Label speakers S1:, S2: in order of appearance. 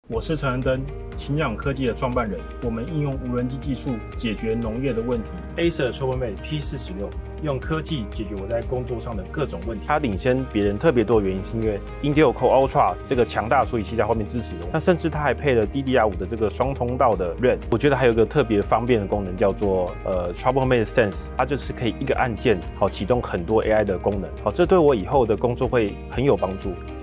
S1: 我是陈恩登，勤养科技的创办人。我们应用无人机技术解决农业的问题。Acer TropoMate P46用科技解决我在工作上的各种问题。它领先别人特别多的原因是因为 Intel Core Ultra 这个强大处理器在后面支持我。那甚至它还配了 DDR5 的这个双通道的 RAM。我觉得还有一个特别方便的功能叫做TropoMate Sense， 它就是可以一个按键启动很多 AI 的功能。这对我以后的工作会很有帮助。